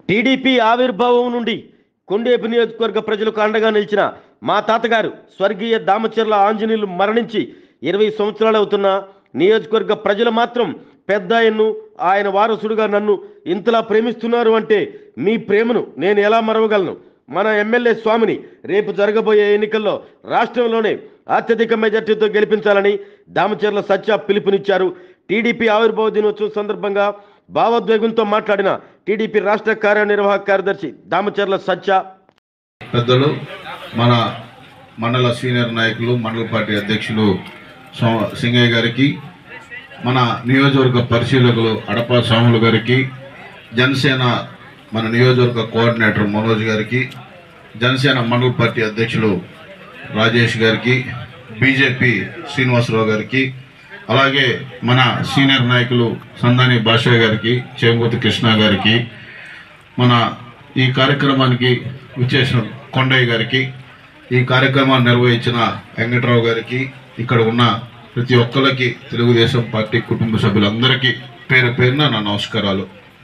TDP ఆవిర్భావం నుండి కొండేపు నియోజకవర్గ ప్రజలకు అండగా నిలిచిన మా తాతగారు స్వర్గీయ దామచర్ల ఆంజనేయులు మరణించి 20 సంవత్సరాలు అవుతున్న నియోజకవర్గ ప్రజలు మాత్రం పెద్ద ఆయన్ను ఆయన వారసుడుగా నన్ను ఇంతలా ప్రేమిస్తున్నారు అంటే మీ ప్రేమను నేను ఎలా మరవగలను? మన ఎమ్మెల్యే స్వామిని రేపు జరగబోయే ఎన్నికల్లో రాష్ట్రంలోనే అత్యధిక మెజార్టీతో గెలిపించాలని దామచర్ల సత్య పిలుపునిచ్చారు. టీడీపీ ఆవిర్భావ దినోత్సవం సందర్భంగా భావోద్వేగంతో మాట్లాడిన టీడీపీ రాష్ట్ర కార్యనిర్వాహక కార్యదర్శి దామచర్ల సత్య, పెద్దలు, మన మండల సీనియర్ నాయకులు, మండల పార్టీ అధ్యక్షులు సింగయ్య గారికి, మన నియోజకవర్గ పరిశీలకులు అడప స్వాములు గారికి, జనసేన మన నియోజకవర్గ కోఆర్డినేటర్ మనోజ్ గారికి, జనసేన మండల పార్టీ అధ్యక్షులు రాజేష్ గారికి, బీజేపీ శ్రీనివాసరావు గారికి, అలాగే మన సీనియర్ నాయకులు సందాని భాషయ్య గారికి, చేమకుర్తి కృష్ణ గారికి, మన ఈ కార్యక్రమానికి విచ్చేసిన కొండయ్య గారికి, ఈ కార్యక్రమాన్ని నిర్వహించిన వెంకటరావు గారికి, ఇక్కడ ఉన్న ప్రతి ఒక్కరికి తెలుగుదేశం పార్టీ కుటుంబ సభ్యులందరికీ పేరు పేరున నా నమస్కారాలు.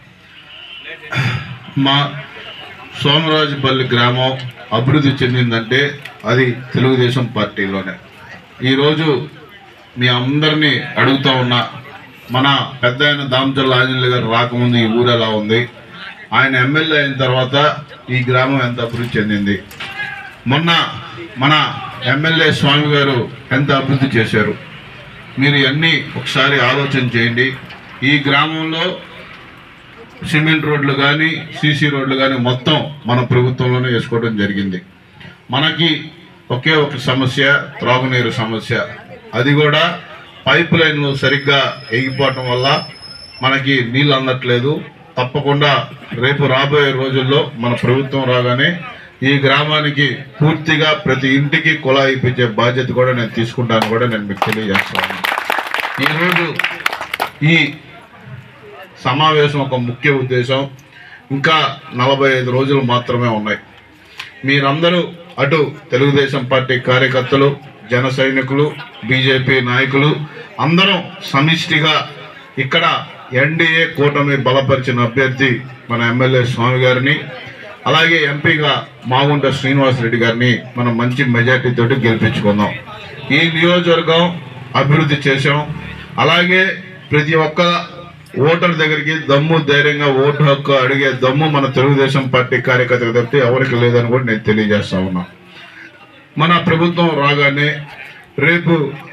మా సోమరాజుపల్లి గ్రామం అభివృద్ధి చెందిందంటే అది తెలుగుదేశం పార్టీలోనే. ఈరోజు మీ అందరినీ అడుగుతూ ఉన్నా, మన పెద్ద ఆయన దామచర్ల ఆంజనేయులు గారు రాకముందు ఈ ఊరు ఎలా ఉంది, ఆయన ఎమ్మెల్యే అయిన తర్వాత ఈ గ్రామం ఎంత అభివృద్ధి చెందింది, మొన్న మన ఎమ్మెల్యే స్వామి గారు ఎంత అభివృద్ధి చేశారు, మీరు ఇవన్నీ ఒకసారి ఆలోచన చేయండి. ఈ గ్రామంలో సిమెంట్ రోడ్లు కానీ సీసీ రోడ్లు కానీ మొత్తం మన ప్రభుత్వంలోనే వేసుకోవడం జరిగింది. మనకి ఒకే ఒక సమస్య, త్రాగునీరు సమస్య. అది కూడా పైప్ లైన్లు సరిగ్గా ఎగిపోవటం వల్ల మనకి నీళ్ళు అందట్లేదు. తప్పకుండా రేపు రాబోయే రోజుల్లో మన ప్రభుత్వం రాగానే ఈ గ్రామానికి పూర్తిగా ప్రతి ఇంటికి కుళాయి ఇప్పించే బాధ్యత కూడా నేను తీసుకుంటాను కూడా నేను మీకు తెలియజేస్తాను. ఈరోజు ఈ సమావేశం ఒక ముఖ్య ఉద్దేశం, ఇంకా 45 రోజులు మాత్రమే ఉన్నాయి. మీరందరూ అటు తెలుగుదేశం పార్టీ కార్యకర్తలు, జన సైనికులు, బీజేపీ నాయకులు అందరం సమిష్టిగా ఇక్కడ ఎన్డీఏ కూటమి బలపరిచిన అభ్యర్థి మన ఎమ్మెల్యే స్వామి గారిని, అలాగే ఎంపీగా మాగుంట శ్రీనివాసరెడ్డి గారిని మనం మంచి మెజార్టీతో గెలిపించుకుందాం. ఈ నియోజకవర్గం అభివృద్ధి చేశాం. అలాగే ప్రతి ఒక్క ఓటర్ దగ్గరికి దమ్ము ధైర్యంగా ఓటు హక్కు అడిగే దమ్ము మన తెలుగుదేశం పార్టీ కార్యకర్తలు తప్పితే ఎవరికి లేదని కూడా నేను తెలియజేస్తా ఉన్నా. మన ప్రభుత్వం రాగానే రేపు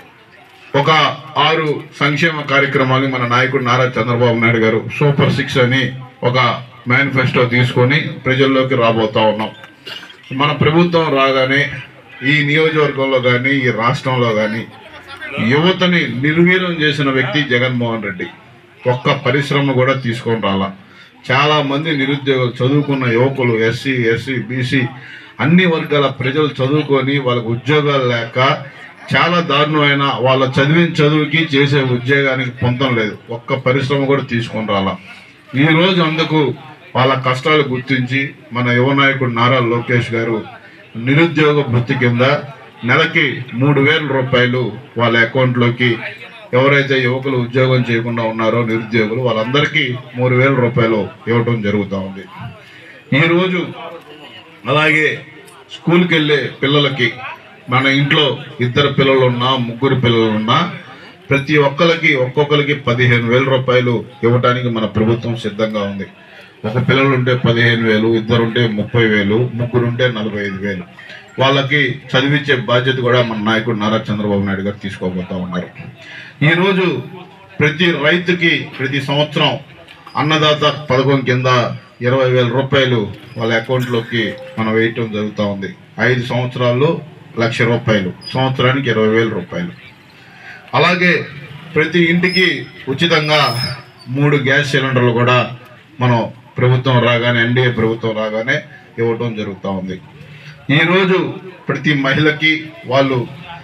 ఒక 6 సంక్షేమ కార్యక్రమాలు మన నాయకుడు నారా చంద్రబాబు నాయుడు గారు సూపర్ 6 అని ఒక మేనిఫెస్టో తీసుకొని ప్రజల్లోకి రాబోతా ఉన్నాం. మన ప్రభుత్వం రాగానే ఈ నియోజకవర్గంలో కానీ ఈ రాష్ట్రంలో కానీ యువతని నిర్వీర్యం చేసిన వ్యక్తి జగన్మోహన్ రెడ్డి. ఒక్క పరిశ్రమ కూడా తీసుకొని రాలా. చాలా మంది నిరుద్యోగులు, చదువుకున్న యువకులు, ఎస్సీ బీసీ అన్ని వర్గాల ప్రజలు చదువుకొని వాళ్ళకు ఉద్యోగాలు లేక చాలా దారుణమైన, వాళ్ళ చదివిన చదువుకి చేసే ఉద్యోగానికి పొందడం లేదు. ఒక్క పరిశ్రమ కూడా తీసుకొని రాలా. ఈరోజు అందుకు వాళ్ళ కష్టాలు గుర్తించి మన యువ నాయకుడు నారా లోకేష్ గారు నిరుద్యోగ భృతి కింద నెలకి 3,000 రూపాయలు వాళ్ళ అకౌంట్లోకి, ఎవరైతే యువకులు ఉద్యోగం చేయకుండా ఉన్నారో నిరుద్యోగులు వాళ్ళందరికీ 3,000 రూపాయలు ఇవ్వటం జరుగుతూ ఉంది. ఈరోజు అలాగే స్కూల్కి వెళ్ళే పిల్లలకి, మన ఇంట్లో 2 పిల్లలు ఉన్నా 3 పిల్లలు ఉన్నా ప్రతి ఒక్కొక్కరికి 15,000 రూపాయలు ఇవ్వటానికి మన ప్రభుత్వం సిద్ధంగా ఉంది. ఒక పిల్లలుంటే 15,000, 2 ఉంటే 30,000, 3 ఉంటే 45,000 వాళ్ళకి చదివించే బాధ్యత కూడా మన నాయకుడు నారా చంద్రబాబు నాయుడు గారు తీసుకోబోతా ఉన్నారు. ఈరోజు ప్రతి రైతుకి ప్రతి సంవత్సరం అన్నదాత పథకం కింద 20,000 రూపాయలు వాళ్ళ అకౌంట్లోకి మనం వేయటం జరుగుతూ ఉంది. 5 సంవత్సరాల్లో 1,00,000 రూపాయలు, సంవత్సరానికి 20,000 రూపాయలు. అలాగే ప్రతి ఇంటికి ఉచితంగా 3 గ్యాస్ సిలిండర్లు కూడా మనం ప్రభుత్వం రాగానే, ఎన్డీఏ ప్రభుత్వం రాగానే ఇవ్వటం జరుగుతూ ఉంది. ఈరోజు ప్రతి మహిళకి వాళ్ళు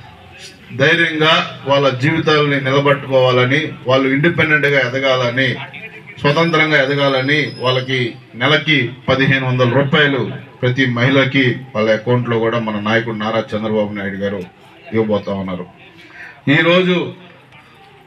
ధైర్యంగా వాళ్ళ జీవితాలని నిలబెట్టుకోవాలని, వాళ్ళు ఇండిపెండెంట్గా ఎదగాలని, స్వతంత్రంగా ఎదగాలని వాళ్ళకి నెలకి 1,500 రూపాయలు ప్రతి మహిళకి వాళ్ళ అకౌంట్లో కూడా మన నాయకుడు నారా చంద్రబాబు నాయుడు గారు ఇవ్వబోతా ఉన్నారు. ఈరోజు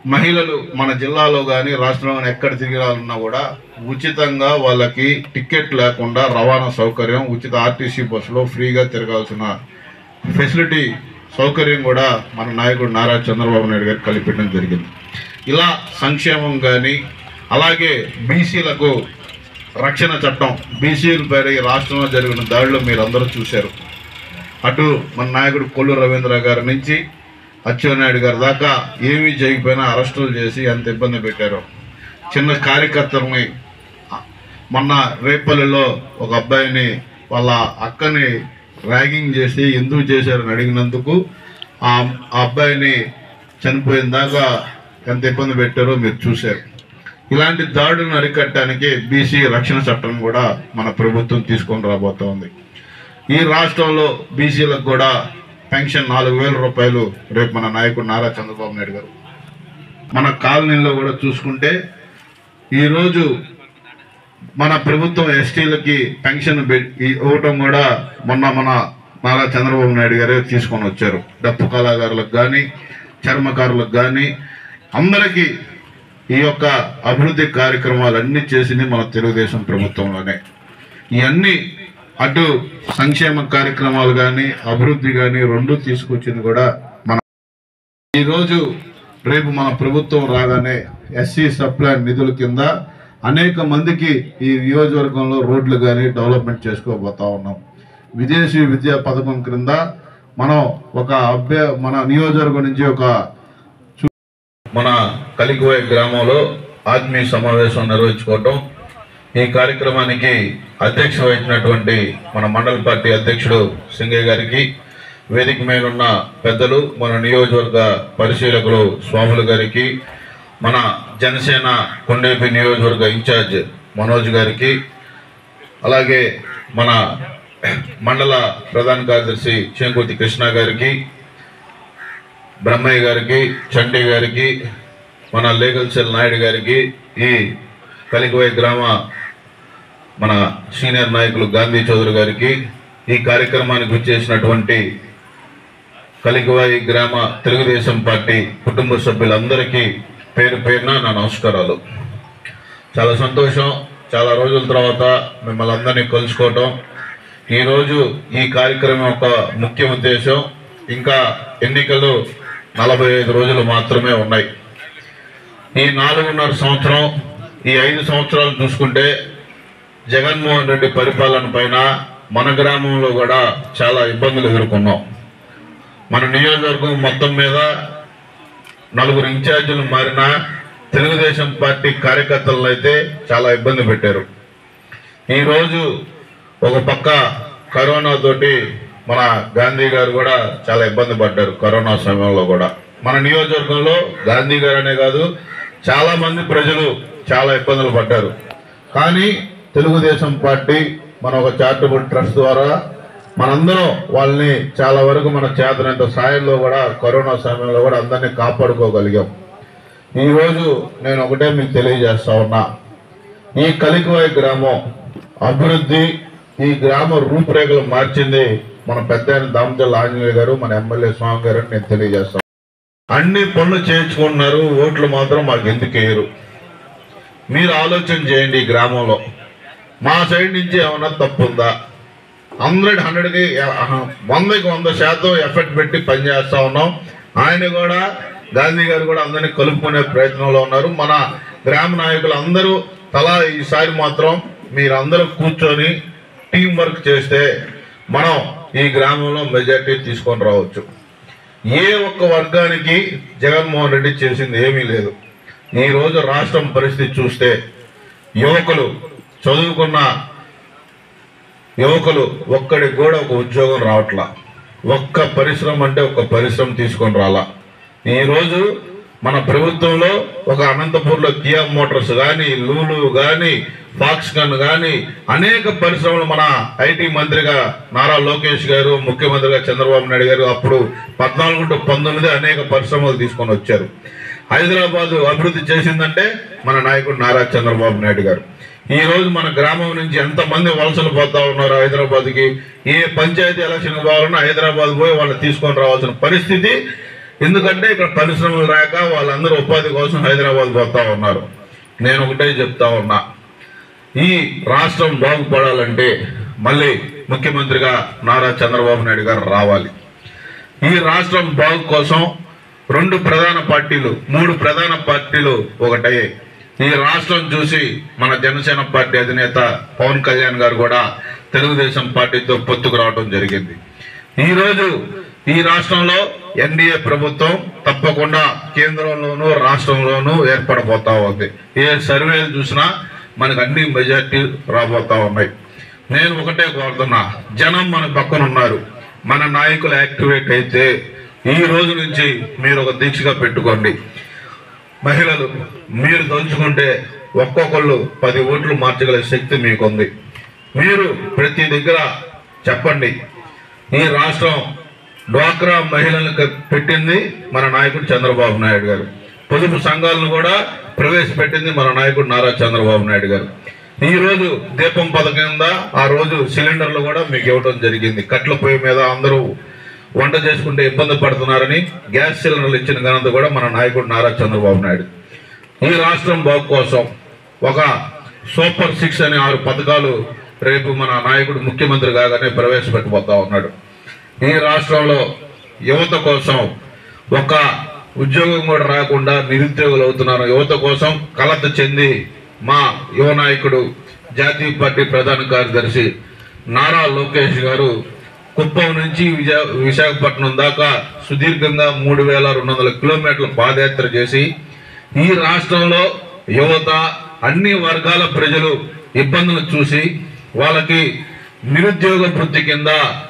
మహిళలు మన జిల్లాలో కానీ రాష్ట్రంలో కానీ ఎక్కడ తిరిగాలన్నా కూడా ఉచితంగా వాళ్ళకి టికెట్ లేకుండా రవాణా సౌకర్యం, ఉచిత ఆర్టీసీ బస్సులో ఫ్రీగా తిరగాల్సిన ఫెసిలిటీ సౌకర్యం కూడా మన నాయకుడు నారా చంద్రబాబు నాయుడు గారు కల్పించడం జరిగింది. ఇలా సంక్షేమం కానీ, అలాగే బీసీలకు రక్షణ చట్టం, బీసీలపై ఈ రాష్ట్రంలో జరిగిన దాడిలో మీరు అందరూ చూశారు. అటు మన నాయకుడు కొల్లు రవీంద్ర గారి నుంచి అచ్చెన్నాయుడు గారి దాకా ఏమీ చేయకపోయినా అరెస్టులు చేసి ఎంత ఇబ్బంది పెట్టారు. చిన్న కార్యకర్తల్ని మొన్న రేపల్లిలో ఒక అబ్బాయిని వాళ్ళ అక్కని ర్యాగింగ్ చేసి ఎందుకు చేశారని అడిగినందుకు ఆ అబ్బాయిని చనిపోయిన దాకా ఎంత ఇబ్బంది పెట్టారో మీరు చూశారు. ఇలాంటి దాడులను అరికట్టడానికి బీసీ రక్షణ చట్టం కూడా మన ప్రభుత్వం తీసుకొని రాబోతోంది. ఈ రాష్ట్రంలో బీసీలకు కూడా పెన్షన్ 4,000 రూపాయలు రేపు మన నాయకుడు నారా చంద్రబాబు నాయుడు గారు. మన కాలనీలో కూడా చూసుకుంటే ఈరోజు మన ప్రభుత్వం ఎస్టీలకి పెన్షన్ ఇవ్వటం కూడా మన నారా చంద్రబాబు నాయుడు గారే తీసుకొని వచ్చారు. డప్పు కళాకారులకు కానీ, చర్మకారులకు కానీ అందరికీ ఈ యొక్క అభివృద్ధి కార్యక్రమాలన్నీ చేసింది మన తెలుగుదేశం ప్రభుత్వంలోనే. ఇవన్నీ అటు సంక్షేమ కార్యక్రమాలు కానీ, అభివృద్ధి కానీ రెండు తీసుకొచ్చింది కూడా మన. ఈరోజు రేపు మన ప్రభుత్వం రాగానే ఎస్సీ సప్లాన్ నిధుల కింద అనేక మందికి ఈ నియోజకవర్గంలో రోడ్లు కానీ డెవలప్మెంట్ చేసుకోబోతా ఉన్నాం. విదేశీ విద్యా పథకం క్రింద మనం మన నియోజకవర్గం నుంచి మన కలికివాయి గ్రామంలో ఆత్మీయ సమావేశం నిర్వహించుకోవటం. ఈ కార్యక్రమానికి అధ్యక్ష వహించినటువంటి మన మండల పార్టీ అధ్యక్షుడు సింగయ్య గారికి, వేదిక మీద ఉన్న పెద్దలు, మన నియోజకవర్గ పరిశీలకులు స్వాములు గారికి, మన జనసేన కొండేపి నియోజకవర్గ ఇన్ఛార్జ్ మనోజ్ గారికి, అలాగే మన మండల ప్రధాన కార్యదర్శి చేంకుర్తి కృష్ణ గారికి, బ్రహ్మయ్య గారికి, చంటి గారికి, మన లీగల్ సెల్ నాయుడు గారికి, ఈ కలికివాయి గ్రామ మన సీనియర్ నాయకులు గాంధీ చౌదరి గారికి, ఈ కార్యక్రమానికి వచ్చేసినటువంటి కలికివాయి గ్రామ తెలుగుదేశం పార్టీ కుటుంబ సభ్యులందరికీ పేరు పేరున నా నమస్కారాలు. చాలా సంతోషం, చాలా రోజుల తర్వాత మిమ్మల్ని అందరినీ కలుసుకోవటం. ఈరోజు ఈ కార్యక్రమం యొక్క ముఖ్య ఉద్దేశం, ఇంకా ఎన్నికలు 45 రోజులు మాత్రమే ఉన్నాయి. ఈ 4.5 సంవత్సరం, ఈ 5 సంవత్సరాలు చూసుకుంటే జగన్మోహన్ రెడ్డి పరిపాలన పైన మన గ్రామంలో కూడా చాలా ఇబ్బందులు ఎదుర్కొన్నాం. మన నియోజకవర్గం మొత్తం మీద 4 ఇన్ఛార్జీలు మారిన తెలుగుదేశం పార్టీ కార్యకర్తలను అయితే చాలా ఇబ్బంది పెట్టారు. ఈరోజు ఒక పక్క కరోనా తోటి మన గాంధీ గారు కూడా చాలా ఇబ్బంది పడ్డారు. కరోనా సమయంలో కూడా మన నియోజకవర్గంలో గాంధీ గారు అనే కాదు, చాలా మంది ప్రజలు చాలా ఇబ్బందులు పడ్డారు. కానీ తెలుగుదేశం పార్టీ మన ఒక చారిటబుల్ ట్రస్ట్ ద్వారా మనందరం వాళ్ళని చాలా వరకు మన చేతనంత సాయంలో కూడా కరోనా సమయంలో కూడా అందరినీ కాపాడుకోగలిగాం. ఈరోజు నేను ఒకటే మీకు తెలియజేస్తా ఉన్నా, ఈ కలికివాయి గ్రామం అభివృద్ధి, ఈ గ్రామ రూపురేఖలు మార్చింది మన పెద్ద దామచర్ల ఆంజనేయ గారు, మన ఎమ్మెల్యే స్వామి గారు అని నేను తెలియజేస్తాను. అన్ని పనులు చేయించుకుంటున్నారు, ఓట్లు మాత్రం మాకు ఎందుకు వేయరు? మీరు ఆలోచన చేయండి. ఈ గ్రామంలో మా సైడ్ నుంచి ఏమన్నా తప్పు ఉందా? 100కి 100% ఎఫర్ట్ పెట్టి పనిచేస్తా ఉన్నాం. ఆయన కూడా, గాంధీ గారు కూడా అందరినీ కలుపుకునే ప్రయత్నంలో ఉన్నారు. మన గ్రామ నాయకులు అందరూ తలా ఈసారి మాత్రం మీరందరూ కూర్చొని టీం వర్క్ చేస్తే మనం ఈ గ్రామంలో మెజార్టీ తీసుకొని రావచ్చు. ఏ ఒక్క వర్గానికి జగన్మోహన్ రెడ్డి చేసింది ఏమీ లేదు. ఈరోజు రాష్ట్రం పరిస్థితి చూస్తే యువకులు, చదువుకున్న యువకులు ఒక్కడికి కూడా ఒక ఉద్యోగం రావట్లా. ఒక్క పరిశ్రమ అంటే ఒక పరిశ్రమ తీసుకొని రాలా. ఈరోజు మన ప్రభుత్వంలో ఒక అనంతపూర్లో కియా మోటార్స్ కానీ, లూలు కానీ, ఫాక్స్కాన్ కానీ అనేక పరిశ్రమలు మన ఐటీ మంత్రిగా నారా లోకేష్ గారు, ముఖ్యమంత్రిగా చంద్రబాబు నాయుడు గారు అప్పుడు 14 to 19 అనేక పరిశ్రమలు తీసుకొని వచ్చారు. హైదరాబాద్ అభివృద్ధి చేసిందంటే మన నాయకుడు నారా చంద్రబాబు నాయుడు గారు. ఈ రోజు మన గ్రామం నుంచి ఎంతమంది వలసలు పోతా ఉన్నారు హైదరాబాద్కి. ఏ పంచాయతీ ఎలక్షన్ పోవాలన్నా హైదరాబాద్ పోయి వాళ్ళు తీసుకొని రావాల్సిన పరిస్థితి ఎందుకంటే ఇక్కడ పరిశ్రమలు రాక వాళ్ళందరూ ఉపాధి కోసం హైదరాబాద్ పోతా ఉన్నారు. నేను ఒకటే చెప్తా ఉన్నా, ఈ రాష్ట్రం బాగుపడాలంటే మళ్ళీ ముఖ్యమంత్రిగా నారా చంద్రబాబు నాయుడు గారు రావాలి. ఈ రాష్ట్రం బాగు కోసం 2 ప్రధాన పార్టీలు 3 ప్రధాన పార్టీలు ఒకటయ్యాయి. ఈ రాష్ట్రం చూసి మన జనసేన పార్టీ అధినేత పవన్ కళ్యాణ్ గారు కూడా తెలుగుదేశం పార్టీతో పొత్తుకు రావడం జరిగింది. ఈరోజు ఈ రాష్ట్రంలో ఎన్డీఏ ప్రభుత్వం తప్పకుండా కేంద్రంలోనూ రాష్ట్రంలోనూ ఏర్పడబోతా ఉంది. ఏ సర్వేలు చూసినా మనకు అన్ని మెజార్టీ రాబోతా ఉన్నాయి. నేను ఒకటే కోరుతున్నా, జనం మన పక్కన ఉన్నారు. మన నాయకులు యాక్టివేట్ అయితే ఈ రోజు నుంచి మీరు ఒక దీక్షగా పెట్టుకోండి. మహిళలు మీరు తలుచుకుంటే ఒక్కొక్కళ్ళు 10 ఓట్లు మార్చగల శక్తి మీకుంది. మీరు ప్రతి దగ్గర చెప్పండి, ఈ రాష్ట్రం డ్వాక్రా మహిళలకు పెట్టింది మన నాయకుడు చంద్రబాబు నాయుడు గారు. పొదుపు సంఘాలను కూడా ప్రవేశపెట్టింది మన నాయకుడు నారా చంద్రబాబు నాయుడు గారు. ఈ రోజు దీపం పథకం కింద ఆ రోజు సిలిండర్లు కూడా మీకు ఇవ్వడం జరిగింది. కట్ల పొయ్యి మీద అందరూ వంట చేసుకుంటే ఇబ్బంది పడుతున్నారని గ్యాస్ సిలిండర్లు ఇచ్చిన ఘనత కూడా మన నాయకుడు నారా చంద్రబాబు నాయుడు. ఈ రాష్ట్రం బాగు కోసం ఒక సూపర్ 6 అనే 6 పథకాలు రేపు మన నాయకుడు ముఖ్యమంత్రి కాగానే ప్రవేశపెట్టబోతా ఉన్నాడు. ఈ రాష్ట్రంలో యువత కోసం ఒక ఉద్యోగం కూడా రాకుండా నిరుద్యోగులు అవుతున్నారు. యువత కోసం కలత చెంది మా యువ నాయకుడు జాతీయ పార్టీ ప్రధాన కార్యదర్శి నారా లోకేష్ గారు కుప్పం నుంచి విశాఖపట్నం దాకా సుదీర్ఘంగా 3200 కిలోమీటర్ల పాదయాత్ర చేసి ఈ రాష్ట్రంలో యువత అన్ని వర్గాల ప్రజలు ఇబ్బందులు చూసి వాళ్ళకి నిరుద్యోగ వృత్తి కింద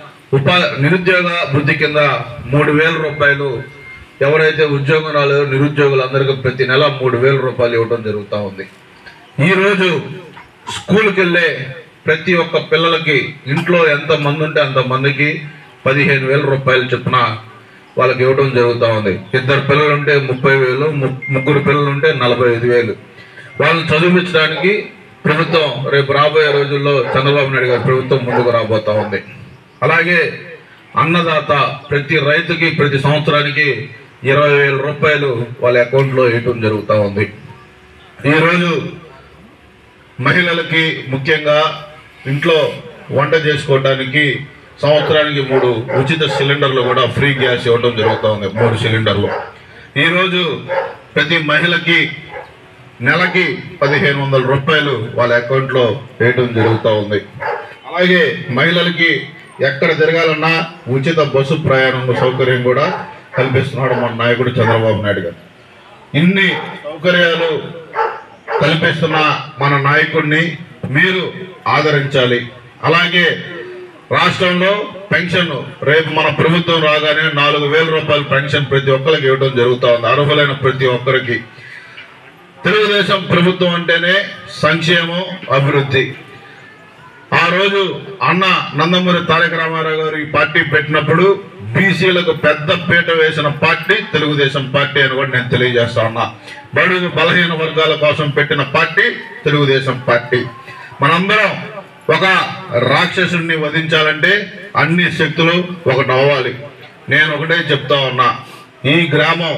3000 రూపాయలు ఎవరైతే ఉద్యోగం రాలేదో నిరుద్యోగులందరికీ ప్రతి నెల 3000 రూపాయలు ఇవ్వడం జరుగుతూ ఉంది. ఈరోజు స్కూల్కి వెళ్ళే ప్రతి ఒక్క పిల్లలకి ఇంట్లో ఎంత మంది ఉంటే అంతమందికి 15,000 రూపాయలు చొప్పున వాళ్ళకి ఇవ్వడం జరుగుతూ ఉంది. 2 పిల్లలు ఉంటే 30,000, 3 పిల్లలు ఉంటే 45,000. వాళ్ళని చదివించడానికి ప్రభుత్వం రేపు రాబోయే రోజుల్లో చంద్రబాబు నాయుడు గారి ప్రభుత్వం ముందుకు రాబోతా ఉంది. అలాగే అన్నదాత ప్రతి రైతుకి ప్రతి సంవత్సరానికి 20,000 రూపాయలు వాళ్ళ అకౌంట్లో వేయటం జరుగుతూ ఉంది. ఈరోజు మహిళలకి ముఖ్యంగా ఇంట్లో వంట చేసుకోవడానికి సంవత్సరానికి 3 ఉచిత సిలిండర్లు కూడా ఫ్రీ గ్యాస్ ఇవ్వడం జరుగుతూ ఉంది. 3 సిలిండర్లు. ఈరోజు ప్రతి మహిళకి నెలకి 1,500 రూపాయలు వాళ్ళ అకౌంట్లో వేయడం జరుగుతూ ఉంది. అలాగే మహిళలకి ఎక్కడ తిరగాలన్నా ఉచిత బస్సు ప్రయాణం సౌకర్యం కూడా కల్పిస్తున్నాడు మన నాయకుడు చంద్రబాబు నాయుడు గారు. ఇన్ని సౌకర్యాలు కల్పిస్తున్న మన నాయకుడిని మీరు ఆదరించాలి. అలాగే రాష్ట్రంలో పెన్షన్ రేపు మన ప్రభుత్వం రాగానే 4,000 రూపాయల పెన్షన్ ప్రతి ఒక్కరికి ఇవ్వడం జరుగుతూ ఉంది. అర్హులైన ప్రతి ఒక్కరికి. తెలుగుదేశం ప్రభుత్వం అంటేనే సంక్షేమం, అభివృద్ధి. ఆ రోజు అన్న నందమూరి తారక రామారావు గారు ఈ పార్టీ పెట్టినప్పుడు బీసీలకు పెద్ద పీట వేసిన పార్టీ తెలుగుదేశం పార్టీ అని కూడా నేను తెలియజేస్తా ఉన్నా. బడుగు బలహీన వర్గాల కోసం పెట్టిన పార్టీ తెలుగుదేశం పార్టీ. మనందరం ఒక రాక్షసుడిని వధించాలంటే అన్ని శక్తులు ఒకటి అవ్వాలి. నేను ఒకటే చెప్తా ఉన్నా, ఈ గ్రామం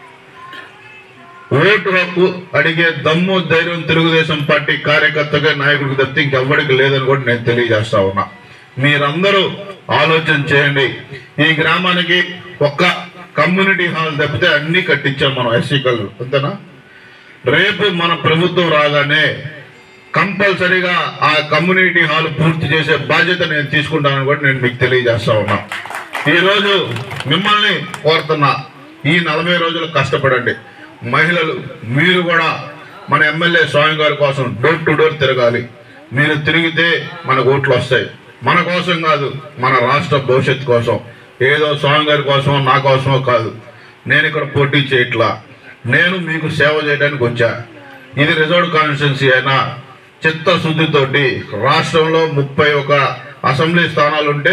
ఓటు హక్కు అడిగే దమ్ము ధైర్యం తెలుగుదేశం పార్టీ కార్యకర్తగా నాయకుడికి తప్పితే ఇంకెవ్వడికి లేదని కూడా నేను తెలియజేస్తా ఉన్నా. మీరందరూ ఆలోచన చేయండి. ఈ గ్రామానికి ఒక్క కమ్యూనిటీ హాల్ తప్పితే అన్ని కట్టించాం మనం ఎస్సీ కళ్ళు, అంతేనా? రేపు మన ప్రభుత్వం రాగానే కంపల్సరీగా ఆ కమ్యూనిటీ హాల్ పూర్తి చేసే బాధ్యత నేను తీసుకుంటానని కూడా నేను మీకు తెలియజేస్తా ఉన్నా. ఈరోజు మిమ్మల్ని కోరుతున్నా, ఈ 40 రోజులు కష్టపడండి. మహిళలు మీరు కూడా మన ఎమ్మెల్యే స్వామి గారి కోసం డోర్ టు డోర్ తిరగాలి. మీరు తిరిగితే మనకు ఓట్లు వస్తాయి. మన కోసం కాదు, మన రాష్ట్ర భవిష్యత్తు కోసం. ఏదో స్వామి గారి కోసమో నా కోసమో కాదు. నేను ఇక్కడ పోటీ చేయట్లా, నేను మీకు సేవ చేయడానికి వచ్చా. ఇది రిజర్వ్డ్ కాన్స్టిట్యున్సీ అయినా చిత్తశుద్ధితోటి రాష్ట్రంలో 31 అసెంబ్లీ స్థానాలుంటే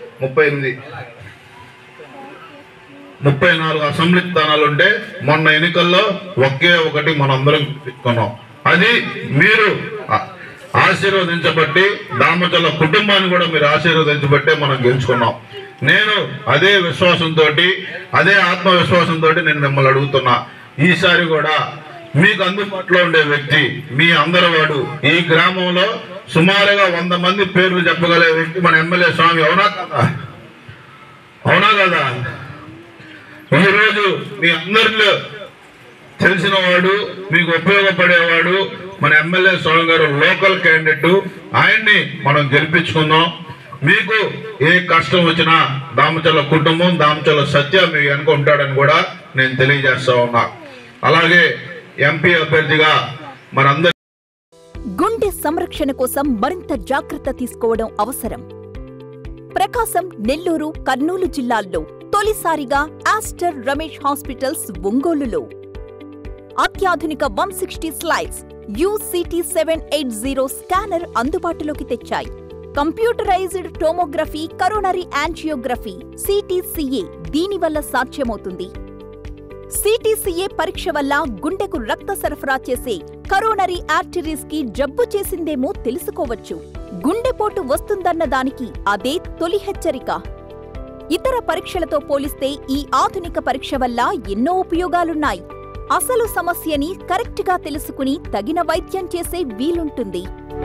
34 అసెంబ్లీ స్థానాలుంటే మొన్న ఎన్నికల్లో ఒకే ఒకటి మనందరం పెట్టుకున్నాం. అది మీరు ఆశీర్వదించబట్టి, దామచర్ల కుటుంబాన్ని కూడా మీరు ఆశీర్వదించబట్టే మనం గెలుచుకున్నాం. నేను అదే విశ్వాసంతో, అదే ఆత్మవిశ్వాసంతో నేను మిమ్మల్ని అడుగుతున్నా, ఈసారి కూడా మీకు అందుబాటులో ఉండే వ్యక్తి మీ అందరి వాడు, ఈ గ్రామంలో సుమారుగా 100 మంది పేర్లు చెప్పగలే వ్యక్తి మన ఎమ్మెల్యే స్వామి. అవునా కదా? అవునా కదా? ఈరోజు మీ అందరిలో తెలిసిన వాడు, మీకు ఉపయోగపడేవాడు మన ఎమ్మెల్యే స్వామి గారు, లోకల్ క్యాండిడేట్. ఆయన్ని మనం గెలిపించుకుందాం. మీకు ఏ కష్టం వచ్చినా దామచర్ల కుటుంబం, దామచర్ల సత్య మీ వెనుక ఉంటాడని కూడా నేను తెలియజేస్తా ఉన్నా. అలాగే ఎంపీ అభ్యర్థిగా మనందరి గుండె సంరక్షణ కోసం మరింత జాగ్రత్త తీసుకోవడం అవసరం. ప్రకాశం, నెల్లూరు, కర్నూలు జిల్లాల్లో తొలిసారిగా ఆస్టర్ రమేష్ హాస్పిటల్స్ ఒంగోలులో అత్యాధునిక 160 స్లైడ్స్ UCT 780 స్కానర్ అందుబాటులోకి తెచ్చాయి. Computerised tomography, coronary angiography, CTCA దీనివల్ల సాధ్యమవుతుంది. CTCA పరీక్ష వల్ల గుండెకు రక్త సరఫరా చేసే కరోనరీ ఆర్టరీస్ కి జబ్బు చేసిందేమో తెలుసుకోవచ్చు. గుండెపోటు వస్తుందన్న దానికి అదే తొలి హెచ్చరిక. ఇతర పరీక్షలతో పోలిస్తే ఈ ఆధునిక పరీక్ష వల్ల ఎన్నో ఉపయోగాలున్నాయి. అసలు సమస్యని కరెక్ట్గా తెలుసుకుని తగిన వైద్యం చేసే వీలుంటుంది.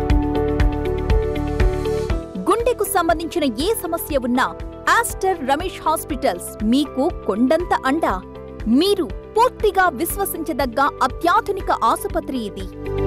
గుండెకు సంబంధించిన ఏ సమస్య ఉన్నా ఆస్టర్ రమేష్ హాస్పిటల్స్ మీకు కొండంత అండ. మీరు పూర్తిగా విశ్వసించదగ్గ అత్యాధునిక ఆసుపత్రి ఇది.